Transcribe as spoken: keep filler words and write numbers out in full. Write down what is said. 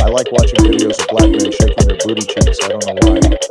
I like watching videos of black men shaking their booty cheeks. I don't know why.